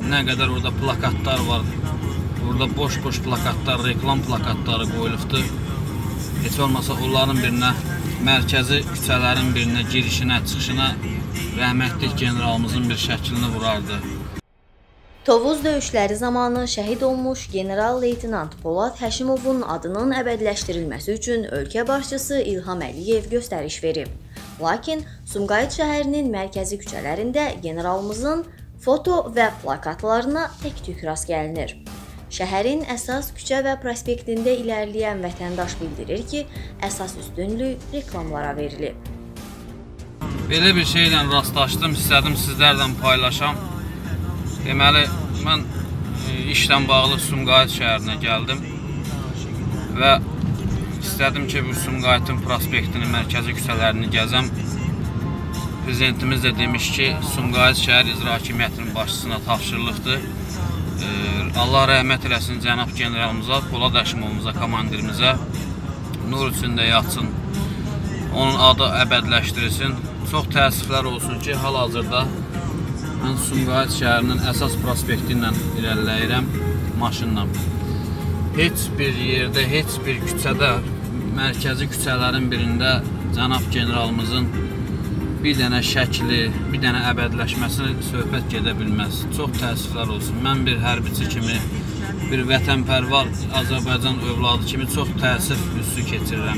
nə qədər orada plakatlar var. Burada boş-boş plakatlar, reklam plakatları qoyulubdur. Heç olmasa onların birinə, mərkəzi küçələrin birinə, girişinə, çıxışına rəhmətli generalımızın bir şəklini vurardı. Tovuz döyüşləri zamanı şəhid olmuş general-leytenant Polad Həşimovun adının əbədiləşdirilməsi üçün ölkə başçısı İlham Əliyev göstəriş verib. Lakin Sumqayıt şəhərinin mərkəzi küçələrində generalımızın foto və plakatlarına tək-tük rast gəlinir. Şəhərin əsas küçə və prospektində ilərləyən vətəndaş bildirir ki, əsas üstünlük reklamlara verilib. Belə bir şeylə rastlaşdım, istədim sizlərlə paylaşam. Deməli, mən işlə bağlı Sumqayıt şəhərinə gəldim və istədim ki, bu Sumqayıtın prospektini, mərkəzi küçələrini gəzəm. Prezidentimiz də demiş ki, Sumqayıt şəhər İcra Hakimiyyətinin başçısına tapşırılıqdır. Allah rəhmət eləsin cənab generalımıza, Polad Həşimovumuza, komandirimizə nur içində yatsın, onun adı əbədiləşdirilsin. Çox təəssüflər olsun ki, hal-hazırda mən Sumqayıt şəhərinin əsas prospekti ilə irəliləyirəm maşınla. Heç bir yerdə, heç bir küçədə, mərkəzi küçələrin birində cənab generalımızın bir dənə şəkli, bir dənə əbədiləşməsi söhbət gedə bilməz. Çox təəssüflər olsun. Mən bir hərbiçi kimi, bir vətənpərvar Azərbaycan övladı kimi çox təəssüf üssü keçirirəm.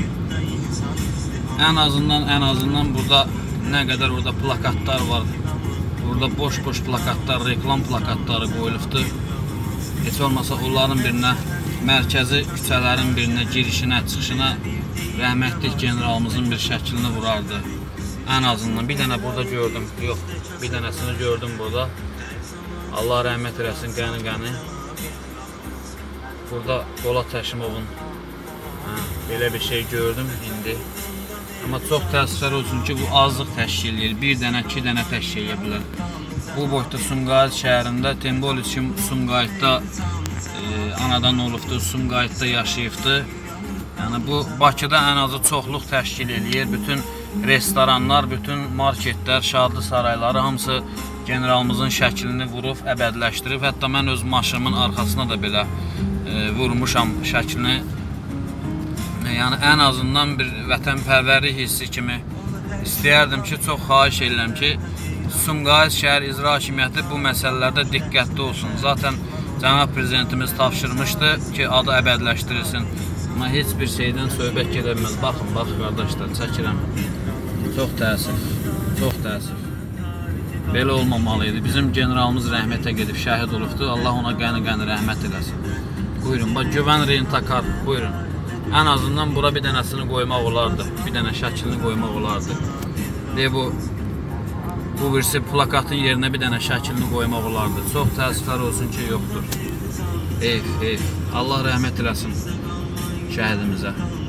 Ən azından burada nə qədər orada plakatlar var, burada boş-boş plakatlar, reklam plakatları qoyulubdur. Heç olmasa onların birinə, mərkəzi küçələrin birinə, girişinə, çıxışına rəhmətli generalımızın bir şəklini vurardı. Ən azından bir dənə burada gördüm, yox, bir dənəsini gördüm burada. Allah rəhmət eləsin, qəni. Burada Polad Həşimovun belə bir şey gördüm indi. Amma çox təəssüflər olsun ki, bu azlıq təşkil edir, bir dənə, iki dənə təşkil edə bilər. Bu boyda Sumqayıt şəhərində, Tembol üçün Sumqayıtda anadan olubdur, Sumqayıtda yaşayıbdır. Yəni bu Bakıda ən azı çoxluq təşkil edir. Bütün restoranlar, bütün marketlər, şadlı sarayları hamısı generalımızın şəklini vurub, əbədiləşdirib. Hətta mən öz maşınımın arxasına da belə vurmuşam şəklini. Yəni ən azından bir vətənpərvərlik hissi kimi istəyərdim ki, çox xahiş edirəm ki, Sumqayıt şəhər İcra Hakimiyyəti bu məsələlərdə diqqətli olsun. Zaten cənab prezidentimiz tapşırmışdı ki, adı əbədiləşdirilsin. Amma heç bir şeydən söhbət gedə bilməz. Baxın, bax qardaşlar, çəkirəm. Çox təəssüf, çox təəssüf. Belə olmamalı idi. Bizim generalımız rəhmətə gedib, şəhid olubdur. Allah ona qəni rəhmət eləsin. Buyurun, bax, güvən rentakar, buyurun. Ən azından bura bir dənəsini qoymaq olardı. Bir dənə şəklini qoymaq olardı. Bu birisi plakatın yerinə bir dənə şəklini qoymaq olardı. Çox təəssüflər olsun ki, yoxdur. Allah rəhmət eləsin şəhidimizə.